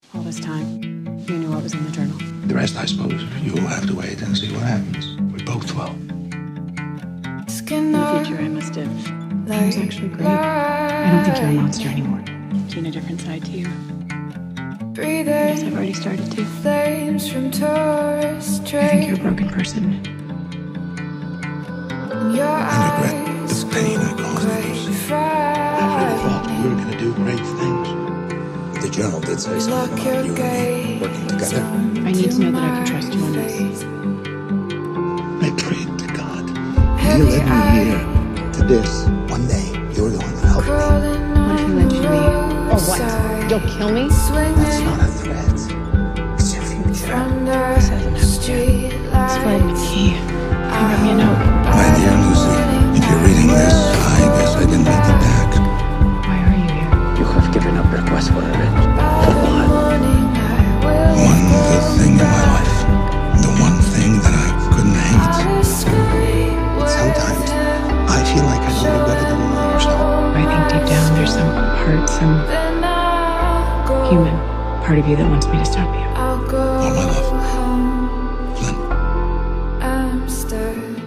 All this time, you knew what was in the journal. The rest, I suppose, you'll have to wait and see what happens. We both will. In the future, I must have. He was actually great. I don't think you're a monster anymore. I've seen a different side to you. Yes, I've already started to. I think you're a broken person. I regret the pain I caused others. I really thought we were going to do great things. The journal did say something about you and me working together. I need to know that I can trust you on this. I prayed to God. You led me here to this. One day, you're the one that helped me. What if he led you to me? Or what? You'll kill me? That's not a threat. It's your future. This hasn't happened yet. It's Flynn. He wrote me a note. My dear Lucy, if you're reading this, I guess I didn't make it back. Why are you here? You have given up request for revenge. For what? One good thing in my life. The one thing that I couldn't hate. Sometimes I feel like I know you better than you know yourself. I think deep down there's some part, some human part of you that wants me to stop you. All my love. Flynn. Amsterdam.